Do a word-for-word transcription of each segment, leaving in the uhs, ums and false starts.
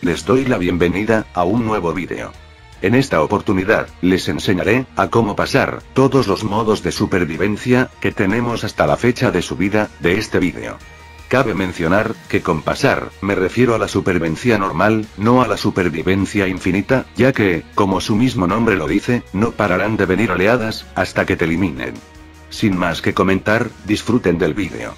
les doy la bienvenida a un nuevo vídeo. En esta oportunidad, les enseñaré a cómo pasar todos los modos de supervivencia que tenemos hasta la fecha de subida de este vídeo. Cabe mencionar que con pasar, me refiero a la supervivencia normal, no a la supervivencia infinita, ya que, como su mismo nombre lo dice, no pararán de venir oleadas hasta que te eliminen. Sin más que comentar, disfruten del vídeo.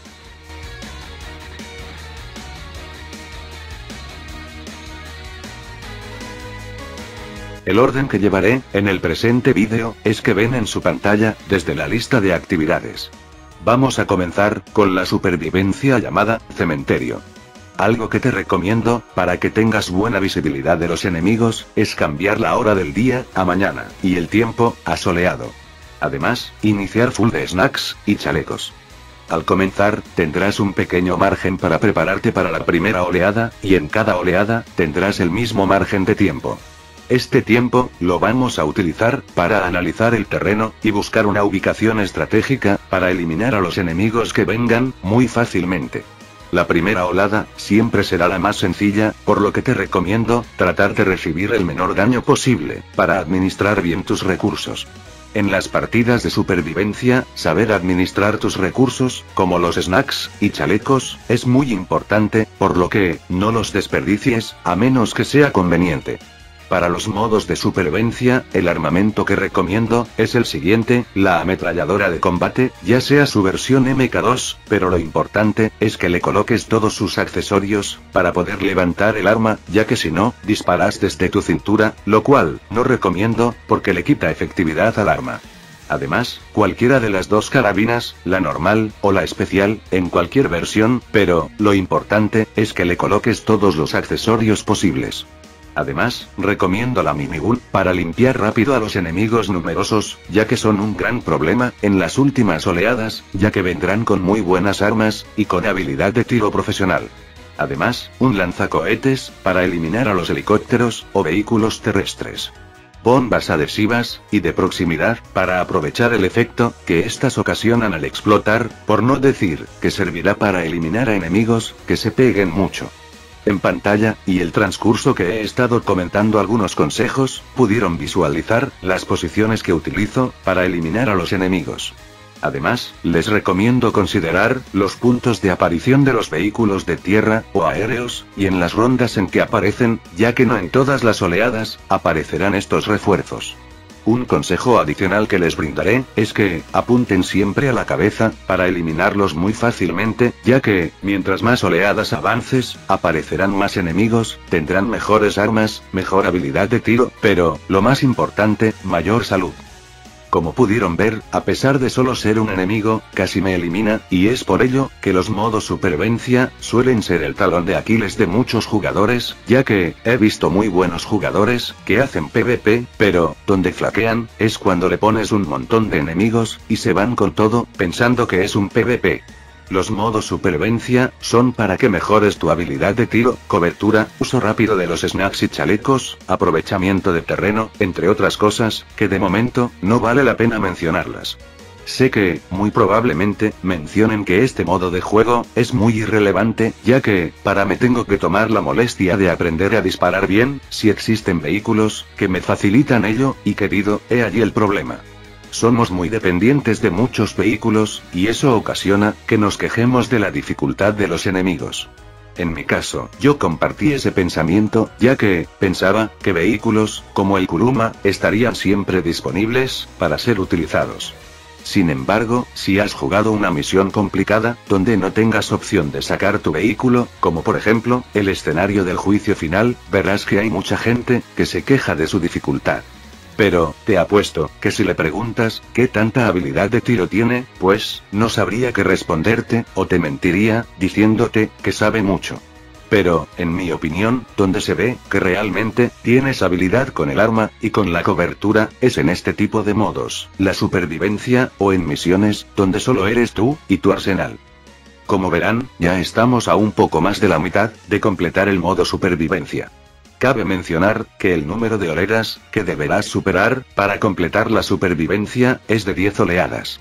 El orden que llevaré en el presente vídeo es que ven en su pantalla desde la lista de actividades. Vamos a comenzar con la supervivencia llamada cementerio. Algo que te recomiendo, para que tengas buena visibilidad de los enemigos, es cambiar la hora del día a mañana, y el tiempo a soleado. Además, iniciar full de snacks y chalecos. Al comenzar, tendrás un pequeño margen para prepararte para la primera oleada, y en cada oleada, tendrás el mismo margen de tiempo. Este tiempo, lo vamos a utilizar para analizar el terreno, y buscar una ubicación estratégica, para eliminar a los enemigos que vengan, muy fácilmente. La primera olada, siempre será la más sencilla, por lo que te recomiendo, tratar de recibir el menor daño posible, para administrar bien tus recursos. En las partidas de supervivencia, saber administrar tus recursos, como los snacks y chalecos, es muy importante, por lo que, no los desperdicies, a menos que sea conveniente. Para los modos de supervivencia, el armamento que recomiendo es el siguiente: la ametralladora de combate, ya sea su versión eme ka dos, pero lo importante es que le coloques todos sus accesorios para poder levantar el arma, ya que si no, disparas desde tu cintura, lo cual no recomiendo porque le quita efectividad al arma. Además, cualquiera de las dos carabinas, la normal o la especial, en cualquier versión, pero lo importante es que le coloques todos los accesorios posibles. Además, recomiendo la minigun, para limpiar rápido a los enemigos numerosos, ya que son un gran problema en las últimas oleadas, ya que vendrán con muy buenas armas, y con habilidad de tiro profesional. Además, un lanzacohetes, para eliminar a los helicópteros, o vehículos terrestres. Bombas adhesivas, y de proximidad, para aprovechar el efecto que estas ocasionan al explotar, por no decir, que servirá para eliminar a enemigos que se peguen mucho. En pantalla, y el transcurso que he estado comentando algunos consejos, pudieron visualizar las posiciones que utilizo para eliminar a los enemigos. Además, les recomiendo considerar los puntos de aparición de los vehículos de tierra o aéreos, y en las rondas en que aparecen, ya que no en todas las oleadas aparecerán estos refuerzos. Un consejo adicional que les brindaré, es que, apunten siempre a la cabeza, para eliminarlos muy fácilmente, ya que, mientras más oleadas avances, aparecerán más enemigos, tendrán mejores armas, mejor habilidad de tiro, pero, lo más importante, mayor salud. Como pudieron ver, a pesar de solo ser un enemigo, casi me elimina, y es por ello, que los modos supervivencia, suelen ser el talón de Aquiles de muchos jugadores, ya que, he visto muy buenos jugadores, que hacen pe ve pe, pero, donde flaquean, es cuando le pones un montón de enemigos, y se van con todo, pensando que es un pe ve pe. Los modos supervivencia, son para que mejores tu habilidad de tiro, cobertura, uso rápido de los snacks y chalecos, aprovechamiento de terreno, entre otras cosas, que de momento, no vale la pena mencionarlas. Sé que, muy probablemente, mencionen que este modo de juego, es muy irrelevante, ya que, para me tengo que tomar la molestia de aprender a disparar bien, si existen vehículos, que me facilitan ello, y querido, he allí el problema. Somos muy dependientes de muchos vehículos, y eso ocasiona que nos quejemos de la dificultad de los enemigos. En mi caso, yo compartí ese pensamiento, ya que, pensaba, que vehículos, como el Kuruma, estarían siempre disponibles, para ser utilizados. Sin embargo, si has jugado una misión complicada, donde no tengas opción de sacar tu vehículo, como por ejemplo, el escenario del juicio final, verás que hay mucha gente, que se queja de su dificultad. Pero, te apuesto, que si le preguntas, ¿qué tanta habilidad de tiro tiene?, pues, no sabría qué responderte, o te mentiría, diciéndote, que sabe mucho. Pero, en mi opinión, donde se ve, que realmente, tienes habilidad con el arma, y con la cobertura, es en este tipo de modos, la supervivencia, o en misiones, donde solo eres tú, y tu arsenal. Como verán, ya estamos a un poco más de la mitad, de completar el modo supervivencia. Cabe mencionar, que el número de oleadas, que deberás superar, para completar la supervivencia, es de diez oleadas.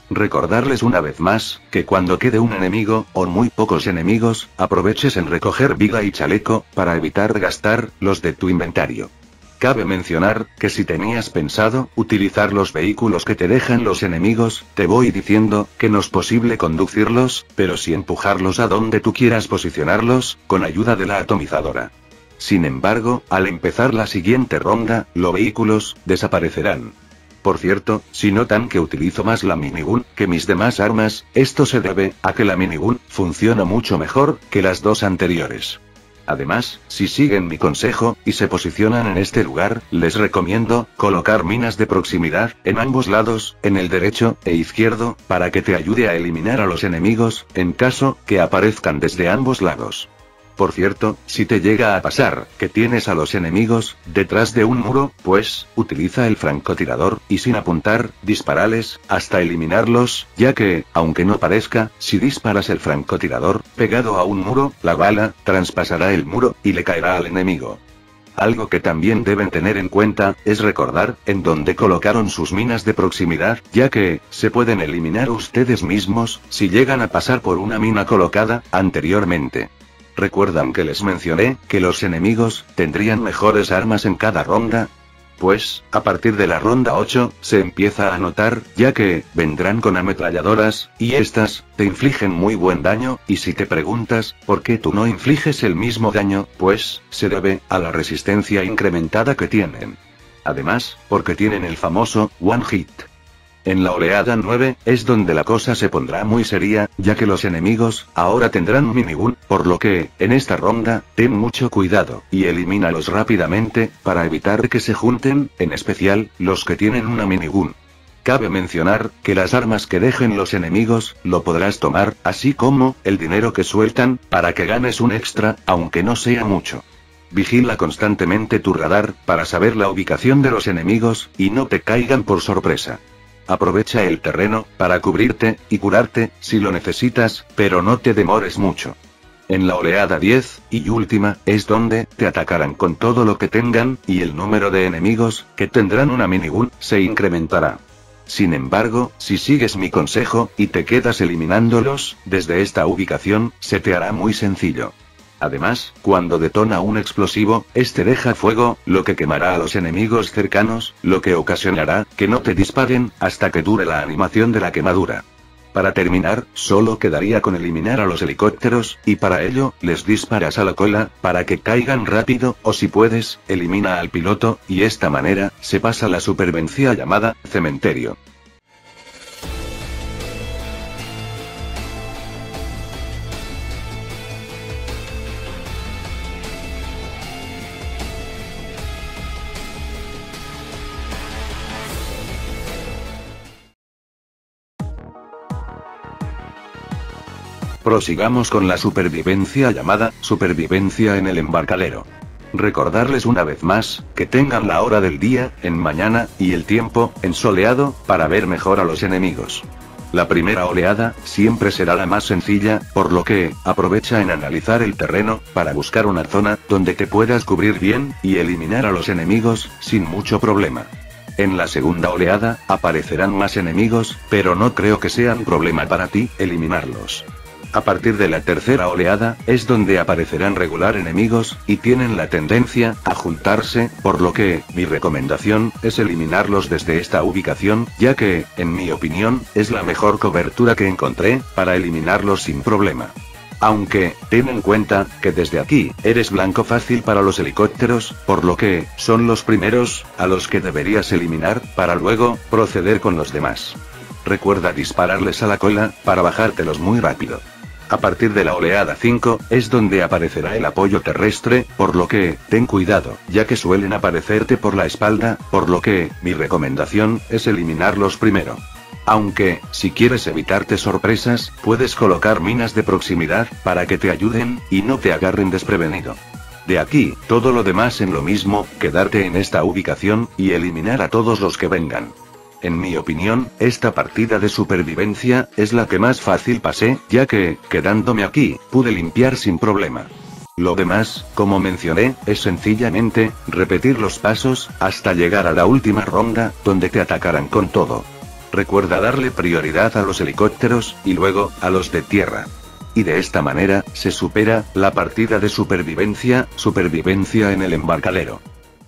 Recordarles una vez más, que cuando quede un enemigo, o muy pocos enemigos, aproveches en recoger vida y chaleco, para evitar gastar los de tu inventario. Cabe mencionar, que si tenías pensado utilizar los vehículos que te dejan los enemigos, te voy diciendo, que no es posible conducirlos, pero sí empujarlos a donde tú quieras posicionarlos, con ayuda de la atomizadora. Sin embargo, al empezar la siguiente ronda, los vehículos desaparecerán. Por cierto, si notan que utilizo más la minigun que mis demás armas, esto se debe a que la minigun funciona mucho mejor que las dos anteriores. Además, si siguen mi consejo, y se posicionan en este lugar, les recomiendo colocar minas de proximidad en ambos lados, en el derecho e izquierdo, para que te ayude a eliminar a los enemigos, en caso que aparezcan desde ambos lados. Por cierto, si te llega a pasar que tienes a los enemigos detrás de un muro, pues, utiliza el francotirador, y sin apuntar, dispárales, hasta eliminarlos, ya que, aunque no parezca, si disparas el francotirador pegado a un muro, la bala traspasará el muro, y le caerá al enemigo. Algo que también deben tener en cuenta, es recordar, en dónde colocaron sus minas de proximidad, ya que, se pueden eliminar ustedes mismos, si llegan a pasar por una mina colocada anteriormente. ¿Recuerdan que les mencioné, que los enemigos tendrían mejores armas en cada ronda? Pues, a partir de la ronda ocho, se empieza a notar, ya que, vendrán con ametralladoras, y estas, te infligen muy buen daño, y si te preguntas, ¿por qué tú no infliges el mismo daño? Pues, se debe a la resistencia incrementada que tienen. Además, porque tienen el famoso One Hit. En la oleada nueve, es donde la cosa se pondrá muy seria, ya que los enemigos, ahora tendrán minigun, por lo que, en esta ronda, ten mucho cuidado, y elimínalos rápidamente, para evitar que se junten, en especial, los que tienen una minigun. Cabe mencionar, que las armas que dejen los enemigos, lo podrás tomar, así como, el dinero que sueltan, para que ganes un extra, aunque no sea mucho. Vigila constantemente tu radar, para saber la ubicación de los enemigos, y no te caigan por sorpresa. Aprovecha el terreno, para cubrirte, y curarte, si lo necesitas, pero no te demores mucho. En la oleada diez, y última, es donde, te atacarán con todo lo que tengan, y el número de enemigos, que tendrán una minigun, se incrementará. Sin embargo, si sigues mi consejo, y te quedas eliminándolos, desde esta ubicación, se te hará muy sencillo. Además, cuando detona un explosivo, este deja fuego, lo que quemará a los enemigos cercanos, lo que ocasionará que no te disparen, hasta que dure la animación de la quemadura. Para terminar, solo quedaría con eliminar a los helicópteros, y para ello, les disparas a la cola, para que caigan rápido, o si puedes, elimina al piloto, y esta manera, se pasa la supervivencia llamada cementerio. Prosigamos con la supervivencia llamada, supervivencia en el embarcadero. Recordarles una vez más, que tengan la hora del día, en mañana, y el tiempo, en soleado, para ver mejor a los enemigos. La primera oleada, siempre será la más sencilla, por lo que, aprovecha en analizar el terreno, para buscar una zona, donde te puedas cubrir bien, y eliminar a los enemigos, sin mucho problema. En la segunda oleada, aparecerán más enemigos, pero no creo que sean problema para ti, eliminarlos. A partir de la tercera oleada, es donde aparecerán regular enemigos, y tienen la tendencia a juntarse, por lo que, mi recomendación, es eliminarlos desde esta ubicación, ya que, en mi opinión, es la mejor cobertura que encontré, para eliminarlos sin problema. Aunque, ten en cuenta, que desde aquí, eres blanco fácil para los helicópteros, por lo que, son los primeros, a los que deberías eliminar, para luego, proceder con los demás. Recuerda dispararles a la cola, para bajártelos muy rápido. A partir de la oleada cinco, es donde aparecerá el apoyo terrestre, por lo que, ten cuidado, ya que suelen aparecerte por la espalda, por lo que, mi recomendación, es eliminarlos primero. Aunque, si quieres evitarte sorpresas, puedes colocar minas de proximidad, para que te ayuden, y no te agarren desprevenido. De aquí, todo lo demás en lo mismo, quedarte en esta ubicación, y eliminar a todos los que vengan. En mi opinión, esta partida de supervivencia, es la que más fácil pasé, ya que, quedándome aquí, pude limpiar sin problema. Lo demás, como mencioné, es sencillamente, repetir los pasos, hasta llegar a la última ronda, donde te atacarán con todo. recuerda darle prioridad a los helicópteros, y luego, a los de tierra. Y de esta manera, se supera la partida de supervivencia, supervivencia en el embarcadero.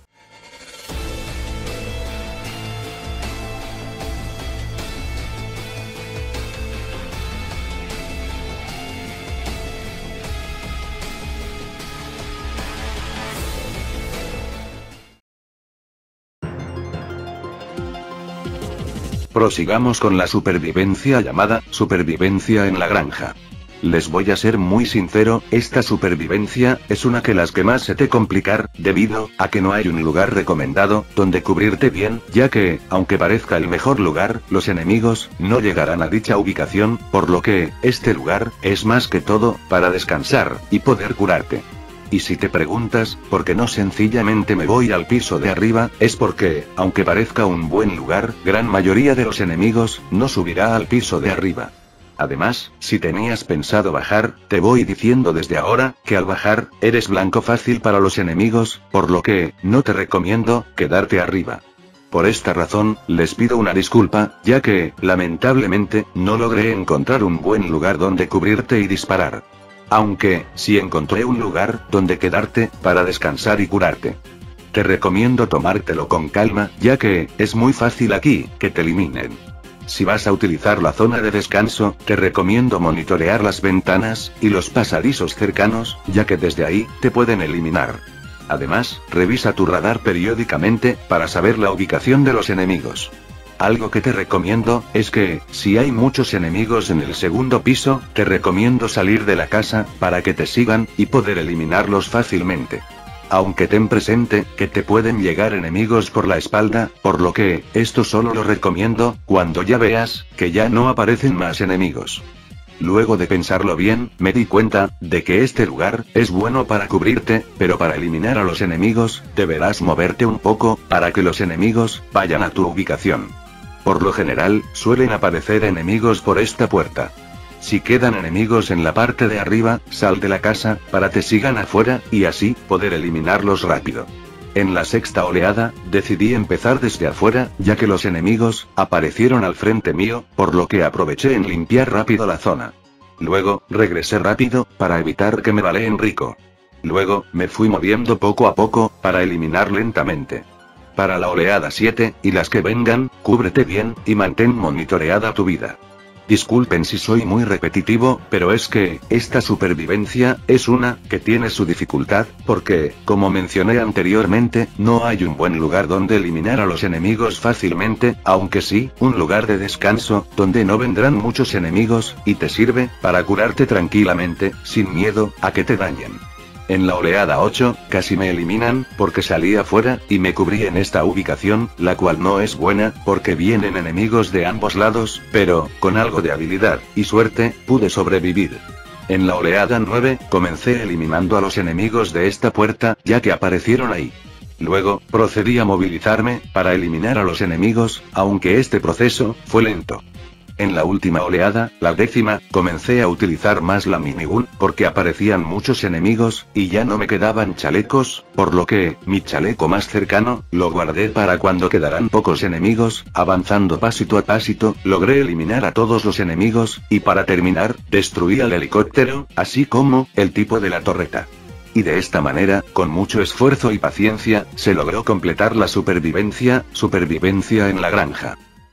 Prosigamos con la supervivencia llamada supervivencia en la granja. Les voy a ser muy sincero, esta supervivencia es una que las que más se te complicar, debido a que no hay un lugar recomendado donde cubrirte bien, ya que, aunque parezca el mejor lugar, los enemigos no llegarán a dicha ubicación, por lo que este lugar es más que todo para descansar y poder curarte. Y si te preguntas, ¿por qué no sencillamente me voy al piso de arriba? Es porque, aunque parezca un buen lugar, gran mayoría de los enemigos no subirá al piso de arriba. Además, si tenías pensado bajar, te voy diciendo desde ahora, que al bajar, eres blanco fácil para los enemigos, por lo que, no te recomiendo quedarte arriba. Por esta razón, les pido una disculpa, ya que, lamentablemente, no logré encontrar un buen lugar donde cubrirte y disparar. Aunque, sí encontré un lugar donde quedarte, para descansar y curarte. Te recomiendo tomártelo con calma, ya que, es muy fácil aquí, que te eliminen. Si vas a utilizar la zona de descanso, te recomiendo monitorear las ventanas, y los pasadizos cercanos, ya que desde ahí, te pueden eliminar. Además, revisa tu radar periódicamente, para saber la ubicación de los enemigos. Algo que te recomiendo, es que, si hay muchos enemigos en el segundo piso, te recomiendo salir de la casa, para que te sigan, y poder eliminarlos fácilmente. Aunque ten presente, que te pueden llegar enemigos por la espalda, por lo que, esto solo lo recomiendo, cuando ya veas, que ya no aparecen más enemigos. Luego de pensarlo bien, me di cuenta, de que este lugar, es bueno para cubrirte, pero para eliminar a los enemigos, deberás moverte un poco, para que los enemigos, vayan a tu ubicación. Por lo general, suelen aparecer enemigos por esta puerta. Si quedan enemigos en la parte de arriba, sal de la casa, para que sigan afuera, y así, poder eliminarlos rápido. En la sexta oleada, decidí empezar desde afuera, ya que los enemigos, aparecieron al frente mío, por lo que aproveché en limpiar rápido la zona. Luego, regresé rápido, para evitar que me baleen rico. Luego, me fui moviendo poco a poco, para eliminar lentamente. Para la oleada siete, y las que vengan, cúbrete bien, y mantén monitoreada tu vida. Disculpen si soy muy repetitivo, pero es que, esta supervivencia, es una, que tiene su dificultad, porque, como mencioné anteriormente, no hay un buen lugar donde eliminar a los enemigos fácilmente, aunque sí, un lugar de descanso, donde no vendrán muchos enemigos, y te sirve, para curarte tranquilamente, sin miedo, a que te dañen. En la oleada ocho, casi me eliminan, porque salí afuera, y me cubrí en esta ubicación, la cual no es buena, porque vienen enemigos de ambos lados, pero, con algo de habilidad, y suerte, pude sobrevivir. En la oleada nueve, comencé eliminando a los enemigos de esta puerta, ya que aparecieron ahí. Luego, procedí a movilizarme, para eliminar a los enemigos, aunque este proceso, fue lento. En la última oleada, la décima, comencé a utilizar más la minigun, porque aparecían muchos enemigos, y ya no me quedaban chalecos, por lo que, mi chaleco más cercano, lo guardé para cuando quedaran pocos enemigos, avanzando pasito a pasito, logré eliminar a todos los enemigos, y para terminar, destruí al helicóptero, así como, el tipo de la torreta. Y de esta manera, con mucho esfuerzo y paciencia, se logró completar la supervivencia, supervivencia en la granja.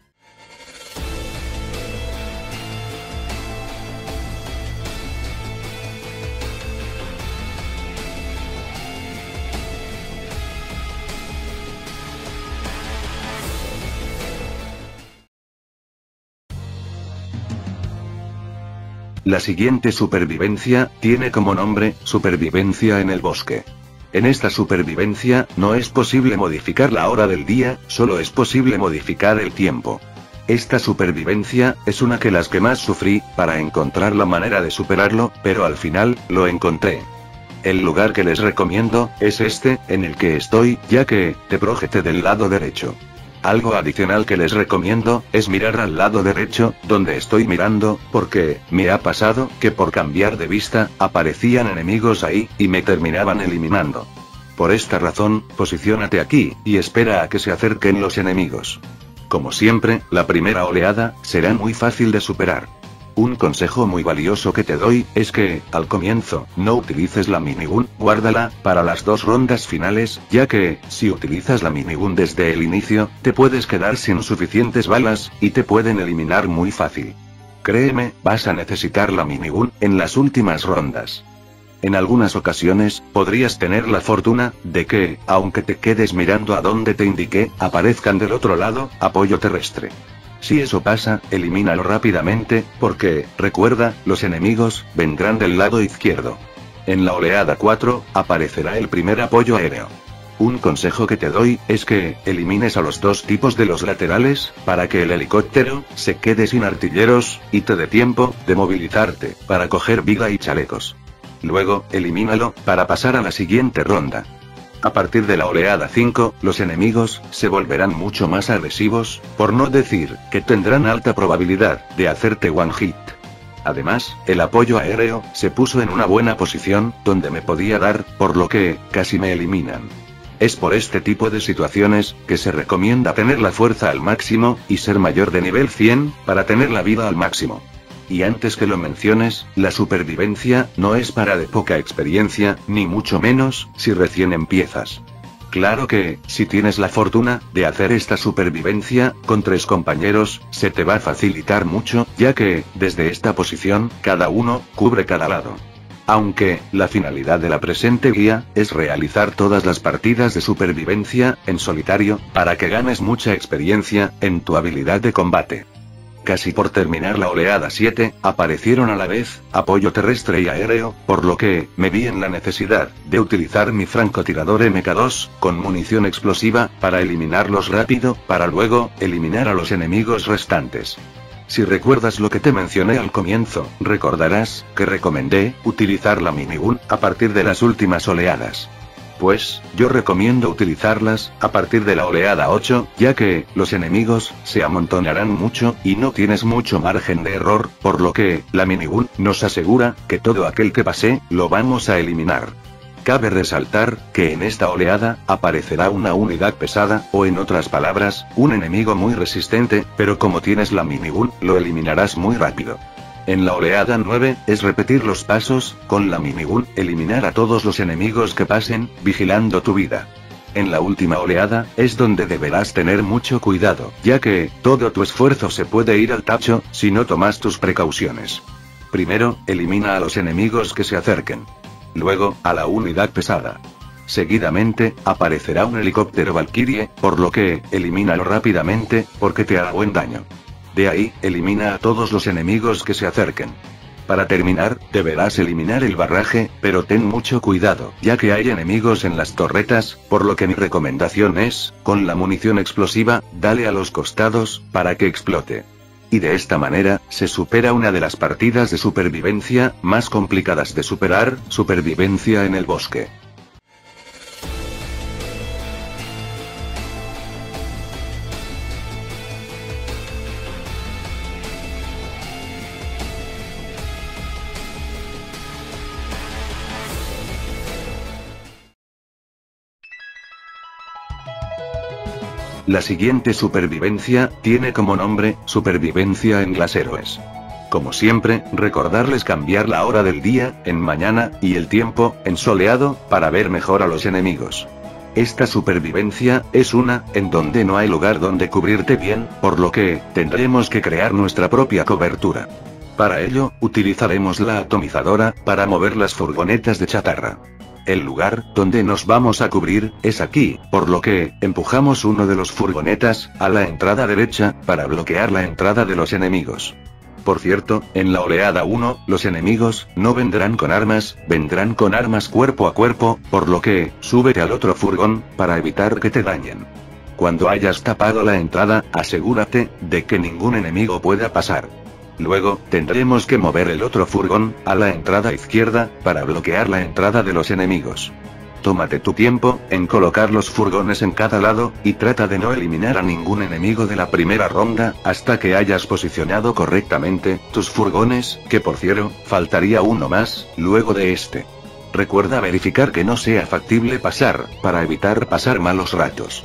La siguiente supervivencia, tiene como nombre, supervivencia en el bosque. En esta supervivencia, no es posible modificar la hora del día, solo es posible modificar el tiempo. Esta supervivencia, es una que las que más sufrí, para encontrar la manera de superarlo, pero al final, lo encontré. El lugar que les recomiendo, es este, en el que estoy, ya que, te projete del lado derecho. Algo adicional que les recomiendo, es mirar al lado derecho, donde estoy mirando, porque, me ha pasado, que por cambiar de vista, aparecían enemigos ahí, y me terminaban eliminando. Por esta razón, posiciónate aquí, y espera a que se acerquen los enemigos. Como siempre, la primera oleada será muy fácil de superar. Un consejo muy valioso que te doy, es que, al comienzo, no utilices la minigun, guárdala, para las dos rondas finales, ya que, si utilizas la minigun desde el inicio, te puedes quedar sin suficientes balas, y te pueden eliminar muy fácil. Créeme, vas a necesitar la minigun, en las últimas rondas. En algunas ocasiones, podrías tener la fortuna, de que, aunque te quedes mirando a donde te indiqué, aparezcan del otro lado, apoyo terrestre. Si eso pasa, elimínalo rápidamente, porque, recuerda, los enemigos vendrán del lado izquierdo. En la oleada cuatro, aparecerá el primer apoyo aéreo. Un consejo que te doy, es que, elimines a los dos tipos de los laterales, para que el helicóptero, se quede sin artilleros, y te dé tiempo, de movilizarte, para coger vida y chalecos. Luego, elimínalo, para pasar a la siguiente ronda. A partir de la oleada cinco, los enemigos, se volverán mucho más agresivos, por no decir, que tendrán alta probabilidad, de hacerte one hit. Además, el apoyo aéreo, se puso en una buena posición, donde me podía dar, por lo que, casi me eliminan. Es por este tipo de situaciones, que se recomienda tener la fuerza al máximo, y ser mayor de nivel cien, para tener la vida al máximo. Y antes que lo menciones, la supervivencia, no es para de poca experiencia, ni mucho menos, si recién empiezas. Claro que, si tienes la fortuna, de hacer esta supervivencia, con tres compañeros, se te va a facilitar mucho, ya que, desde esta posición, cada uno, cubre cada lado. Aunque, la finalidad de la presente guía, es realizar todas las partidas de supervivencia, en solitario, para que ganes mucha experiencia, en tu habilidad de combate. Casi por terminar la oleada siete, aparecieron a la vez, apoyo terrestre y aéreo, por lo que, me vi en la necesidad, de utilizar mi francotirador eme ka dos, con munición explosiva, para eliminarlos rápido, para luego, eliminar a los enemigos restantes. Si recuerdas lo que te mencioné al comienzo, recordarás, que recomendé, utilizar la minigun, a partir de las últimas oleadas. Pues, yo recomiendo utilizarlas, a partir de la oleada ocho, ya que, los enemigos, se amontonarán mucho, y no tienes mucho margen de error, por lo que, la minigun, nos asegura, que todo aquel que pase, lo vamos a eliminar. Cabe resaltar, que en esta oleada, aparecerá una unidad pesada, o en otras palabras, un enemigo muy resistente, pero como tienes la minigun, lo eliminarás muy rápido. En la oleada nueve, es repetir los pasos, con la minigun, eliminar a todos los enemigos que pasen, vigilando tu vida. En la última oleada, es donde deberás tener mucho cuidado, ya que, todo tu esfuerzo se puede ir al tacho, si no tomas tus precauciones. Primero, elimina a los enemigos que se acerquen. Luego, a la unidad pesada. Seguidamente, aparecerá un helicóptero Valkyrie, por lo que, elimínalo rápidamente, porque te hará buen daño. De ahí, elimina a todos los enemigos que se acerquen. Para terminar, deberás eliminar el barraje, pero ten mucho cuidado, ya que hay enemigos en las torretas, por lo que mi recomendación es, con la munición explosiva, dale a los costados, para que explote. Y de esta manera, se supera una de las partidas de supervivencia, más complicadas de superar, supervivencia en el bosque. La siguiente supervivencia, tiene como nombre, supervivencia en las héroes. Como siempre, recordarles cambiar la hora del día, en mañana, y el tiempo, en soleado, para ver mejor a los enemigos. Esta supervivencia, es una, en donde no hay lugar donde cubrirte bien, por lo que, tendremos que crear nuestra propia cobertura. Para ello, utilizaremos la atomizadora, para mover las furgonetas de chatarra. El lugar, donde nos vamos a cubrir, es aquí, por lo que, empujamos uno de los furgonetas, a la entrada derecha, para bloquear la entrada de los enemigos. Por cierto, en la oleada uno, los enemigos, no vendrán con armas, vendrán con armas cuerpo a cuerpo, por lo que, súbete al otro furgón, para evitar que te dañen. Cuando hayas tapado la entrada, asegúrate, de que ningún enemigo pueda pasar. Luego, tendremos que mover el otro furgón, a la entrada izquierda, para bloquear la entrada de los enemigos. Tómate tu tiempo, en colocar los furgones en cada lado, y trata de no eliminar a ningún enemigo de la primera ronda, hasta que hayas posicionado correctamente, tus furgones, que por cierto, faltaría uno más, luego de este. Recuerda verificar que no sea factible pasar, para evitar pasar malos ratos.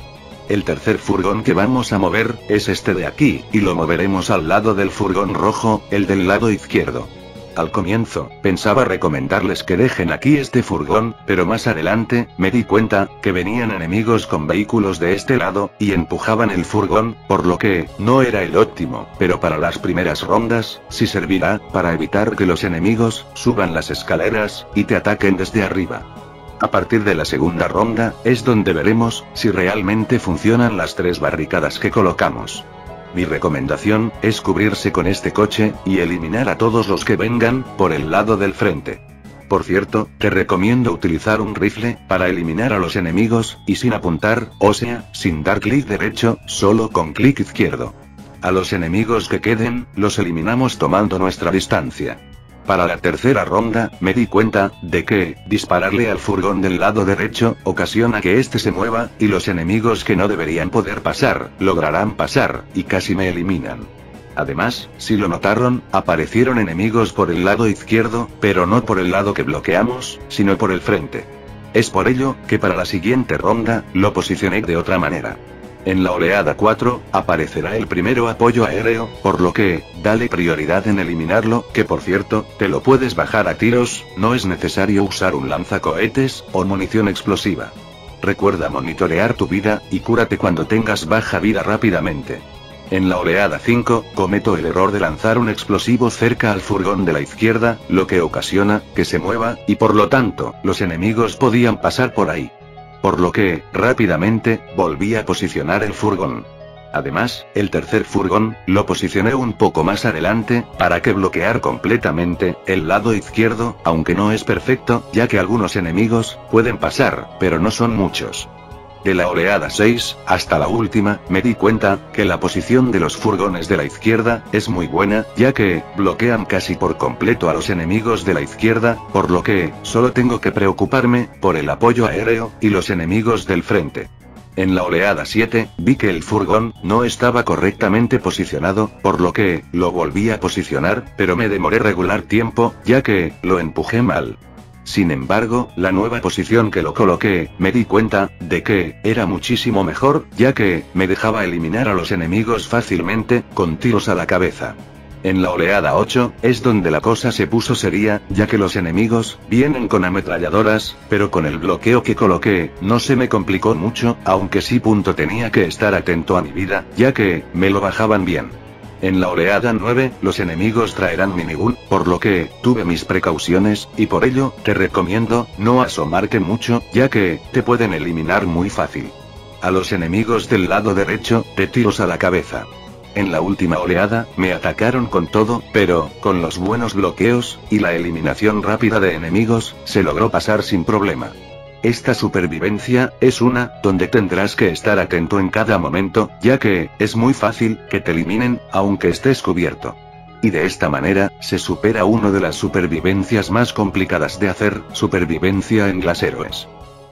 el tercer furgón que vamos a mover, es este de aquí, y lo moveremos al lado del furgón rojo, el del lado izquierdo. Al comienzo, pensaba recomendarles que dejen aquí este furgón, pero más adelante, me di cuenta, que venían enemigos con vehículos de este lado, y empujaban el furgón, por lo que, no era el óptimo, pero para las primeras rondas, sí servirá, para evitar que los enemigos, suban las escaleras, y te ataquen desde arriba. A partir de la segunda ronda, es donde veremos, si realmente funcionan las tres barricadas que colocamos. Mi recomendación, es cubrirse con este coche, y eliminar a todos los que vengan, por el lado del frente. Por cierto, te recomiendo utilizar un rifle, para eliminar a los enemigos, y sin apuntar, o sea, sin dar clic derecho, solo con clic izquierdo. A los enemigos que queden, los eliminamos tomando nuestra distancia. Para la tercera ronda, me di cuenta, de que, dispararle al furgón del lado derecho, ocasiona que este se mueva, y los enemigos que no deberían poder pasar, lograrán pasar, y casi me eliminan. Además, si lo notaron, aparecieron enemigos por el lado izquierdo, pero no por el lado que bloqueamos, sino por el frente. Es por ello, que para la siguiente ronda, lo posicioné de otra manera. En la oleada cuatro, aparecerá el primero apoyo aéreo, por lo que, dale prioridad en eliminarlo, que por cierto, te lo puedes bajar a tiros, no es necesario usar un lanzacohetes, o munición explosiva. Recuerda monitorear tu vida, y cúrate cuando tengas baja vida rápidamente. En la oleada cinco, cometo el error de lanzar un explosivo cerca al furgón de la izquierda, lo que ocasiona, que se mueva, y por lo tanto, los enemigos podían pasar por ahí. Por lo que, rápidamente, volví a posicionar el furgón. Además, el tercer furgón, lo posicioné un poco más adelante, para que bloquear completamente, el lado izquierdo, aunque no es perfecto, ya que algunos enemigos, pueden pasar, pero no son muchos. De la oleada seis, hasta la última, me di cuenta, que la posición de los furgones de la izquierda, es muy buena, ya que, bloquean casi por completo a los enemigos de la izquierda, por lo que, solo tengo que preocuparme, por el apoyo aéreo, y los enemigos del frente. En la oleada siete, vi que el furgón, no estaba correctamente posicionado, por lo que, lo volví a posicionar, pero me demoré regular tiempo, ya que, lo empujé mal. Sin embargo, la nueva posición que lo coloqué, me di cuenta, de que, era muchísimo mejor, ya que, me dejaba eliminar a los enemigos fácilmente, con tiros a la cabeza. En la oleada ocho, es donde la cosa se puso seria, ya que los enemigos, vienen con ametralladoras, pero con el bloqueo que coloqué, no se me complicó mucho, aunque sí punto tenía que estar atento a mi vida, ya que, me lo bajaban bien. En la oleada nueve, los enemigos traerán minigun, por lo que, tuve mis precauciones, y por ello, te recomiendo, no asomarte mucho, ya que, te pueden eliminar muy fácil. A los enemigos del lado derecho, de tiros a la cabeza. En la última oleada, me atacaron con todo, pero, con los buenos bloqueos, y la eliminación rápida de enemigos, se logró pasar sin problema. Esta supervivencia, es una, donde tendrás que estar atento en cada momento, ya que, es muy fácil, que te eliminen, aunque estés cubierto. Y de esta manera, se supera una de las supervivencias más complicadas de hacer, supervivencia en Glass Heroes.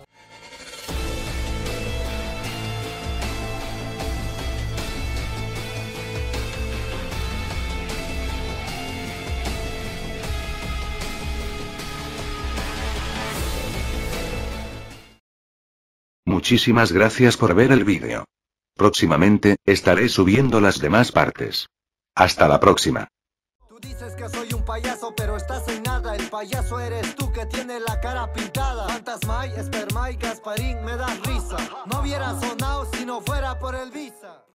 Muchísimas gracias por ver el vídeo. Próximamente, estaré subiendo las demás partes. Hasta la próxima. Tú dices que soy un payaso, pero estás en nada. El payaso eres tú que tiene la cara pintada. Fantasmay, Espermay, Gasparín, me das risa. No hubiera sonado si no fuera por el Visa.